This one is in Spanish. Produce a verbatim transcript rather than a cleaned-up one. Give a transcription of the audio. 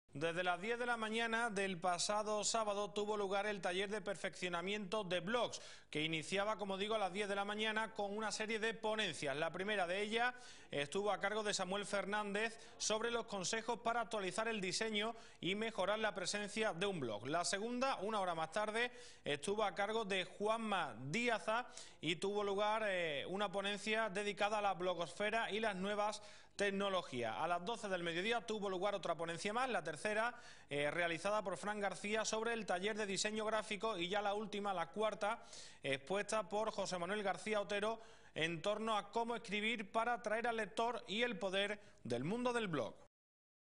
Desde las diez de la mañana del pasado sábado tuvo lugar el taller de perfeccionamiento de blogs, que iniciaba, como digo, a las diez de la mañana con una serie de ponencias. La primera de ellas estuvo a cargo de Samuel Fernández sobre los consejos para actualizar el diseño y mejorar la presencia de un blog. La segunda, una hora más tarde, estuvo a cargo de Juanma Díaza y tuvo lugar eh, una ponencia dedicada a la blogosfera y las nuevas tecnologías. A las doce del mediodía tuvo lugar otra ponencia más, la tercera eh, realizada por Fran García sobre el taller de diseño gráfico, y ya la última, la cuarta, expuesta por José Manuel García Otero en torno a cómo escribir para atraer al lector y el poder del mundo del blog.